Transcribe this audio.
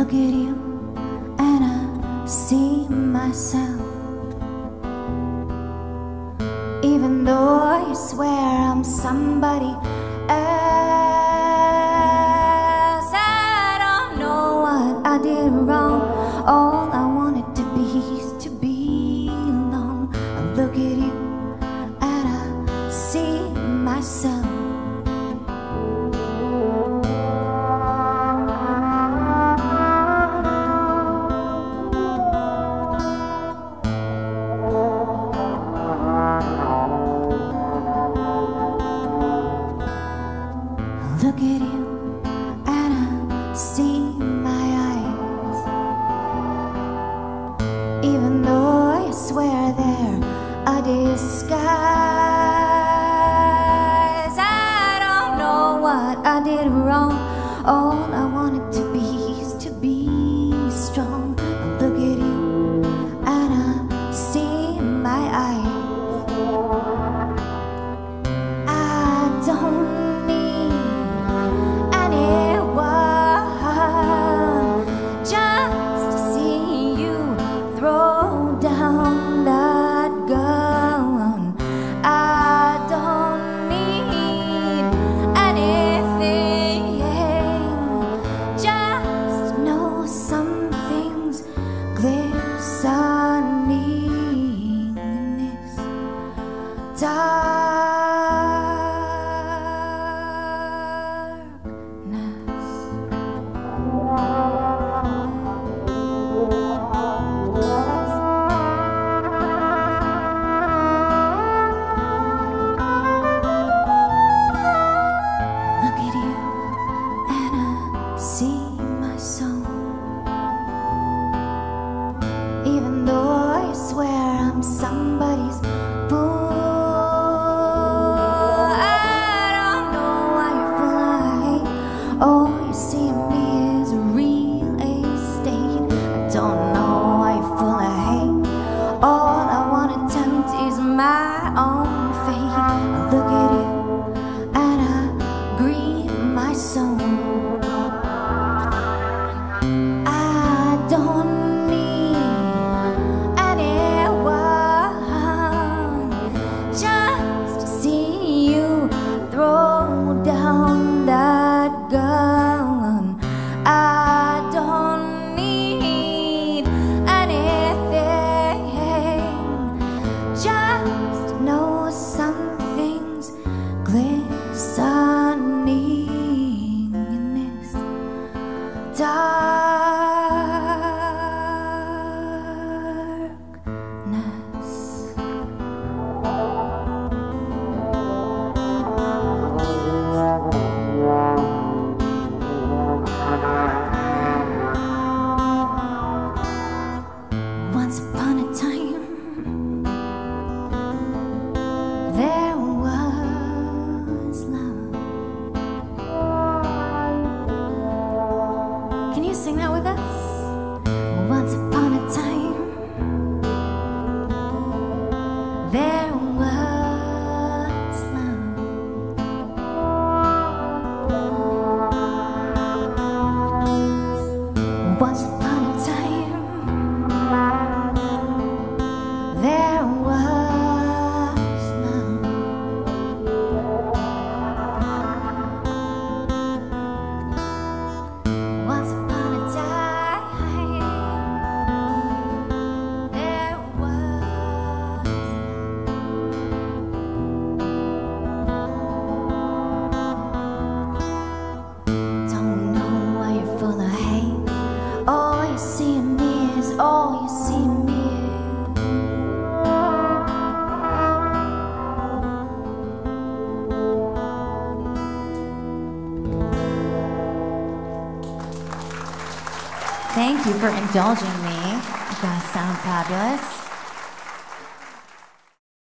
look at you and I see myself. Even though I swear I'm somebody else, I don't know what I did wrong. All I wanted to be is to belong. I look at you and I see myself. Look at you and I see my eyes. Even though I swear they're a disguise, I don't know what I did wrong. All I wanted to be is to be strong. Look at you and I see my eyes. I don't down that gun. I don't need anything, just know some things glistening in this see my soul. Even though I swear I'm somebody's fool, I don't know why you're full of hate. All you see in me is real estate. I don't know why you're full of hate. All I wanna tempt is my own fate. I look at you and I grieve my soul. Down that gun. I don't need anything, just know some things glistening in this darkness. Once upon a time, there was love. Can you sing that with us? Once upon a time, there was love. Once upon a time, there was love. Once upon a time, there was love. Don't know why you're full of hate. All you see in me is all you see in me. Thank you for indulging me. You guys sound fabulous.